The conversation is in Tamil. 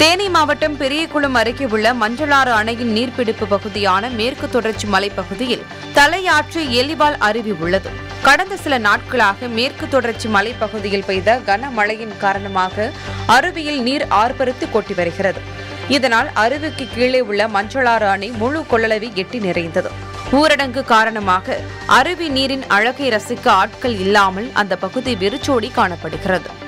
தேனி மாவட்டம் பெரியகுளம் அருகே உள்ள மஞ்சளாறு அணையின் நீர்பிடிப்பு பகுதியான மேற்கு தொடர்ச்சி மலைப்பகுதியில் தலையாற்று எலிவால் அருவி உள்ளது. கடந்த சில நாட்களாக மேற்கு தொடர்ச்சி மலைப்பகுதியில் பெய்த கனமழையின் காரணமாக அருவியில் நீர் ஆர்ப்பரித்து கொட்டி வருகிறது. இதனால் அருவிக்கு கீழே உள்ள மஞ்சளாறு அணை முழு கொள்ளளவை எட்டி நிறைந்தது. ஊரடங்கு காரணமாக அருவி நீரின் அழகை ரசிக்க ஆட்கள் இல்லாமல் அந்த பகுதி வெறிச்சோடி காணப்படுகிறது.